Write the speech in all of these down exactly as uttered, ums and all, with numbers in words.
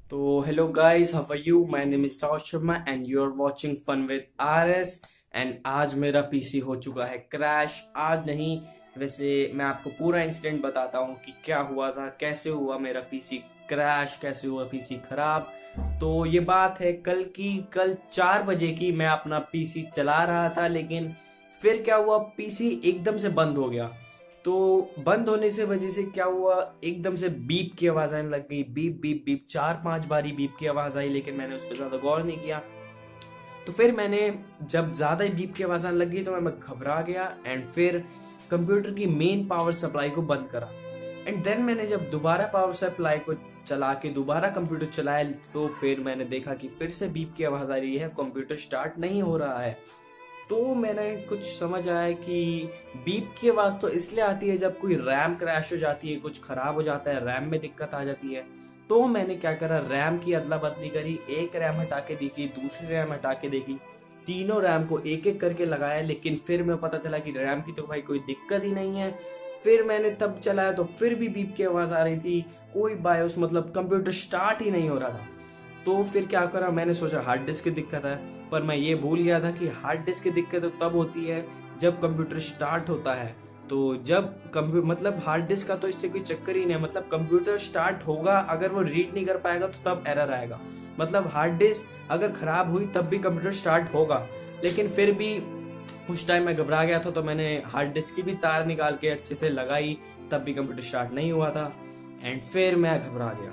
तो hello guys, how are you? My name is Rahul Sharma and you are watching fun with R S. And आज मेरा PC हो चुका है क्रैश। आज नहीं, वैसे मैं आपको पूरा इंसिडेंट बताता हूँ कि क्या हुआ था, कैसे हुआ मेरा पीसी क्रैश, कैसे हुआ पीसी खराब। तो ये बात है कल की, कल चार बजे की। मैं अपना पीसी चला रहा था, लेकिन फिर क्या हुआ, पीसी एकदम से बंद हो गया। तो बंद होने से वजह से क्या हुआ, एकदम से बीप की आवाज आने लग गई। बीप बीप बीप चार पांच बारी बीप की आवाज आई, लेकिन मैंने उस पर ज्यादा गौर नहीं किया। तो फिर मैंने, जब ज्यादा बीप की आवाज आने लगी तो मैं घबरा गया एंड फिर कंप्यूटर की मेन पावर सप्लाई को बंद करा। एंड देन मैंने जब दोबारा पावर सप्लाई को चला के दोबारा कंप्यूटर चलाया, तो फिर मैंने देखा कि फिर से बीप की आवाज आ रही है, कंप्यूटर स्टार्ट नहीं हो रहा है। तो मैंने कुछ समझ आया कि बीप की आवाज तो इसलिए आती है जब कोई रैम क्रैश हो जाती है, कुछ खराब हो जाता है, रैम में दिक्कत आ जाती है। तो मैंने क्या करा, रैम की अदला बदली करी, एक रैम हटा के देखी, दूसरी रैम हटा के देखी, तीनों रैम को एक एक करके लगाया। लेकिन फिर मैं पता चला कि रैम की तो भाई कोई दिक्कत ही नहीं है। फिर मैंने तब चलाया तो फिर भी बीप की आवाज आ रही थी, कोई बायोस मतलब कंप्यूटर स्टार्ट ही नहीं हो रहा था। तो फिर क्या करा, मैंने सोचा हार्ड डिस्क की दिक्कत है, पर मैं ये भूल गया था कि हार्ड डिस्क की दिक्कत तो तब होती है जब कंप्यूटर स्टार्ट होता है। तो जब कंप्यूटर मतलब हार्ड डिस्क का तो इससे कोई चक्कर ही नहीं है, मतलब कंप्यूटर स्टार्ट होगा, अगर वो रीड नहीं कर पाएगा तो तब एरर आएगा। मतलब हार्ड डिस्क अगर खराब हुई तब भी कंप्यूटर स्टार्ट होगा। लेकिन फिर भी उस टाइम मैं घबरा गया था, तो मैंने हार्ड डिस्क की भी तार निकाल के अच्छे से लगाई, तब भी कंप्यूटर स्टार्ट नहीं हुआ था। एंड फिर मैं घबरा गया।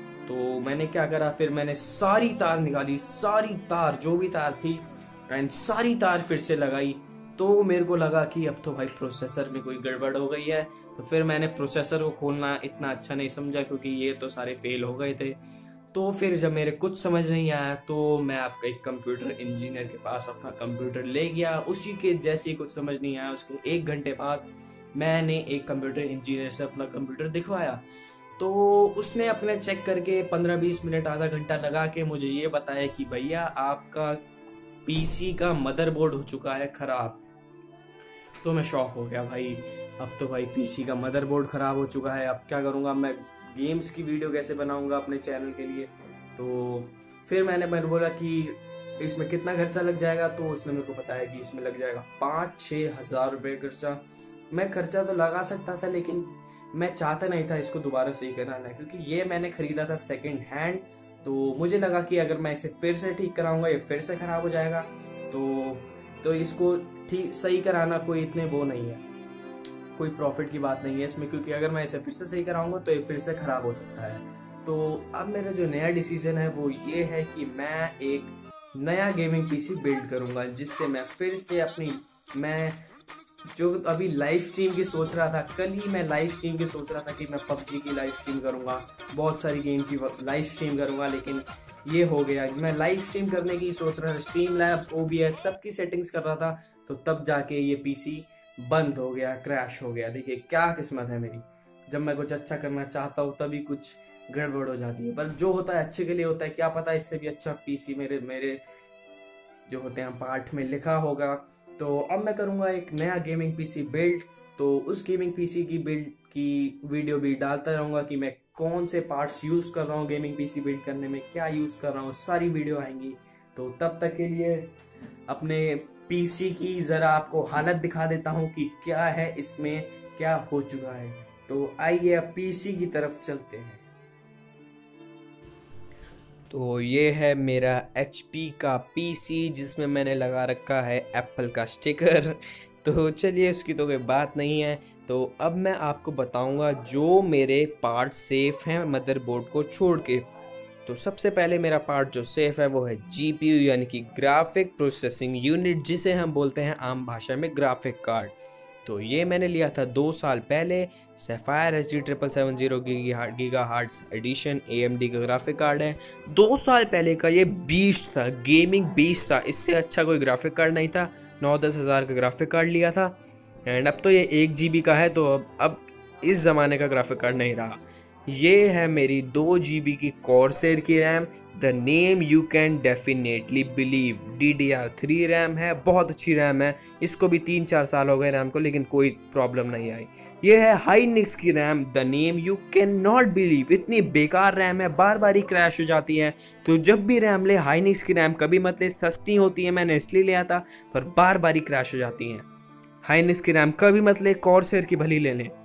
तो मैंने क्या करा, फिर मैंने सारी तार निकाली, सारी तार जो भी तार थी, एंड सारी तार फिर से लगाई। तो मेरे को लगा कि अब तो भाई प्रोसेसर में कोई गड़बड़ हो गई है। तो फिर मैंने प्रोसेसर को खोलना इतना अच्छा नहीं समझा, क्योंकि ये तो सारे फेल हो गए थे। तो फिर जब मेरे कुछ समझ नहीं आया, तो मैं आपका एक कंप्यूटर इंजीनियर के पास अपना कंप्यूटर ले गया। उसी के जैसे ही कुछ समझ नहीं आया, उसके एक घंटे बाद मैंने एक कंप्यूटर इंजीनियर से अपना कंप्यूटर दिखवाया। तो उसने अपने चेक करके पंद्रह बीस मिनट आधा घंटा लगा के मुझे ये बताया कि भैया आपका पीसी का मदरबोर्ड हो चुका है खराब। तो मैं शॉक हो गया भाई, अब तो भाई पीसी का मदरबोर्ड खराब हो चुका है, अब क्या करूँगा मैं, गेम्स की वीडियो कैसे बनाऊंगा अपने चैनल के लिए। तो फिर मैंने मैंने बोला कि इसमें कितना खर्चा लग जाएगा। तो उसने मेरे को बताया कि इसमें लग जाएगा पाँच छः हज़ार रुपये खर्चा। मैं खर्चा तो लगा सकता था, लेकिन मैं चाहता नहीं था इसको दोबारा सही कराना, क्योंकि ये मैंने खरीदा था सेकंड हैंड। तो मुझे लगा कि अगर मैं इसे फिर से ठीक कराऊंगा ये फिर से खराब हो जाएगा। तो तो इसको ठीक सही कराना कोई इतने वो नहीं है, कोई प्रॉफिट की बात नहीं है इसमें, क्योंकि अगर मैं इसे फिर से सही कराऊंगा तो ये फिर से खराब हो सकता है। तो अब मेरा जो नया डिसीजन है वो ये है कि मैं एक नया गेमिंग पीसी बिल्ड करूंगा, जिससे मैं फिर से अपनी, मैं जो अभी लाइव स्ट्रीम की सोच रहा था, कल ही मैं लाइव स्ट्रीम की सोच रहा था कि मैं पबजी की लाइव स्ट्रीम करूंगा, बहुत सारी गेम की लाइव स्ट्रीम करूंगा। लेकिन ये हो गया, मैं लाइव स्ट्रीम करने की सोच रहा था, स्ट्रीम लैब्स ओबीएस सबकी सेटिंग्स कर रहा था, तो तब जाके ये पीसी बंद हो गया, क्रैश हो गया। देखिए क्या किस्मत है मेरी, जब मैं कुछ अच्छा करना चाहता हूँ तभी कुछ गड़बड़ हो जाती है। पर जो होता है अच्छे के लिए होता है, क्या पता इससे भी अच्छा पीसी मेरे मेरे जो होते हैं पार्ट में लिखा होगा। तो अब मैं करूंगा एक नया गेमिंग पीसी बिल्ड। तो उस गेमिंग पीसी की बिल्ड की वीडियो भी डालता रहूंगा कि मैं कौन से पार्ट्स यूज कर रहा हूँ गेमिंग पीसी बिल्ड करने में, क्या यूज कर रहा हूँ, सारी वीडियो आएंगी। तो तब तक के लिए अपने पीसी की जरा आपको हालत दिखा देता हूँ कि क्या है इसमें, क्या हो चुका है। तो आइए अब पीसी की तरफ चलते हैं। तो ये है मेरा एच पी का पीसी, जिसमें मैंने लगा रखा है एप्पल का स्टिकर। तो चलिए उसकी तो कोई बात नहीं है। तो अब मैं आपको बताऊंगा जो मेरे पार्ट सेफ हैं मदरबोर्ड को छोड़ के। तो सबसे पहले मेरा पार्ट जो सेफ है वो है जीपीयू, यानी कि ग्राफिक प्रोसेसिंग यूनिट, जिसे हम बोलते हैं आम भाषा में ग्राफिक कार्ड। तो ये मैंने लिया था दो साल पहले, Sapphire H D triple seven zero giga hertz edition A M D का ग्राफिक कार्ड है। दो साल पहले का ये बीस्ट था, गेमिंग बीस्ट था, इससे अच्छा कोई ग्राफिक कार्ड नहीं था। नौ दस हज़ार का ग्राफिक कार्ड लिया था, एंड अब तो ये एक जी बी का है। तो अब अब इस ज़माने का ग्राफिक कार्ड नहीं रहा। ये है मेरी दो जी बी की कॉर्सेर की RAM. The name you can definitely believe. D D R three RAM है, बहुत अच्छी रैम है। इसको भी तीन चार साल हो गए रैम को, लेकिन कोई प्रॉब्लम नहीं आई। ये है हाइनिक्स की RAM. The name you can not believe. इतनी बेकार रैम है, बार बार ही क्रैश हो जाती है। तो जब भी रैम ले हाइनिक्स की रैम कभी मत ले, सस्ती होती है, मैंने इसलिए लिया था, पर बार बार ही क्रैश हो जाती हैं। हाइनिक्स की रैम कभी मत ले, कॉर्सेर की भली ले लें,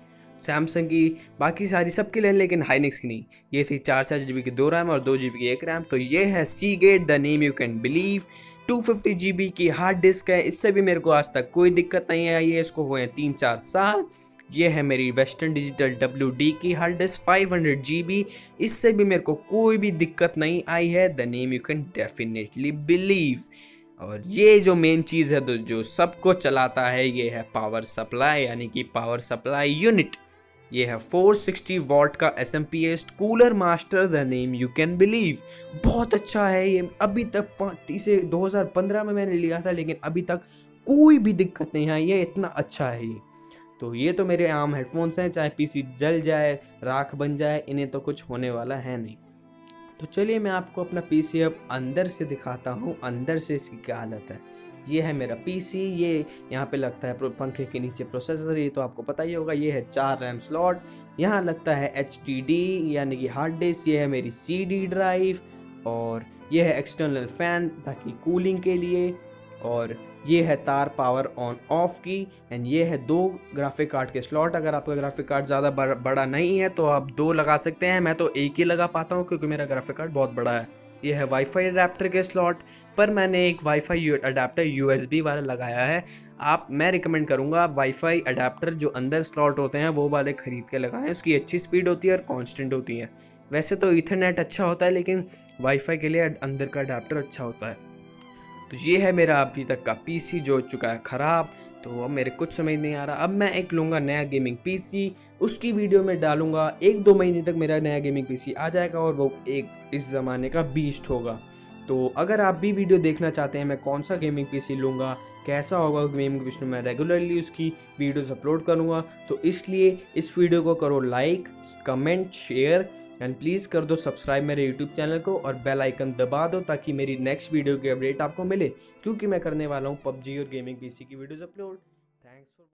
सैमसंग की, बाकी सारी सबकी लें, लेकिन हाइनिक्स की नहीं। ये थी चार चार जी बी की दो रैम और दो जी बी की एक रैम। तो ये है Seagate, the name you can believe. Two fifty G B की हार्ड डिस्क है। इससे भी मेरे को आज तक कोई दिक्कत नहीं आई है, इसको हुए हैं तीन चार साल। ये है मेरी वेस्टर्न डिजिटल डब्ल्यू डी की hard disk five hundred G B. इससे भी मेरे को कोई भी दिक्कत नहीं आई है। The name you can definitely believe. और ये जो मेन चीज़ है तो जो सबको चलाता है, ये है पावर सप्लाई, यानी कि पावर सप्लाई यूनिट। ये है फोर सिक्सटी वॉट का S M P S Cooler Master, the name you can believe. बहुत अच्छा है ये। अभी तक इसे दो हज़ार पंद्रह में मैंने लिया था, लेकिन अभी तक कोई भी दिक्कत नहीं आई है, इतना अच्छा है ये। तो ये तो मेरे आम हेडफोन्स हैं, चाहे पीसी जल जाए, राख बन जाए, इन्हें तो कुछ होने वाला है नहीं। तो चलिए मैं आपको अपना पीसी अब अंदर से दिखाता हूँ, अंदर से इसकी क्या हालत है। ये है मेरा पीसी। ये यहाँ पे लगता है पंखे के नीचे प्रोसेसर, ये तो आपको पता ही होगा। ये है चार रैम स्लॉट। यहाँ लगता है एच डी डी यानी कि हार्ड डिस्क। ये है मेरी सी डी ड्राइव, और ये है एक्सटर्नल फैन ताकि कूलिंग के लिए, और ये है तार पावर ऑन ऑफ की। एंड ये है दो ग्राफिक कार्ड के स्लॉट। अगर आपका ग्राफिक कार्ड ज़्यादा बड़ा नहीं है तो आप दो लगा सकते हैं, मैं तो एक ही लगा पाता हूँ क्योंकि मेरा ग्राफिक कार्ड बहुत बड़ा है। ये है वाईफाई अडेप्टर के स्लॉट, पर मैंने एक वाईफाई अडेप्टर यूएसबी वाला लगाया है। आप मैं रिकमेंड करूँगा आप वाईफाई अडेप्टर जो अंदर स्लॉट होते हैं वो वाले ख़रीद के लगाएं। उसकी अच्छी स्पीड होती है और कांस्टेंट होती है। वैसे तो ईथरनेट अच्छा होता है, लेकिन वाईफाई के लिए अंदर का अडेप्टर अच्छा होता है। तो ये है मेरा अभी तक का पीसी जो हो चुका है ख़राब। तो अब मेरे कुछ समझ नहीं आ रहा। अब मैं एक लूँगा नया गेमिंग पीसी, उसकी वीडियो में डालूँगा। एक दो महीने तक मेरा नया गेमिंग पीसी आ जाएगा और वो एक इस ज़माने का बीस्ट होगा। तो अगर आप भी वीडियो देखना चाहते हैं मैं कौन सा गेमिंग पीसी लूँगा, कैसा होगा गेमिंग पीसी, मैं रेगुलरली उसकी वीडियोस अपलोड करूँगा। तो इसलिए इस वीडियो को करो like, comment, share and please कर दो सब्सक्राइब मेरे यूट्यूब चैनल को, और बेल आइकन दबा दो ताकि मेरी नेक्स्ट वीडियो की अपडेट आपको मिले, क्योंकि मैं करने वाला हूँ पबजी और गेमिंग पीसी की वीडियोस अपलोड। Thanks for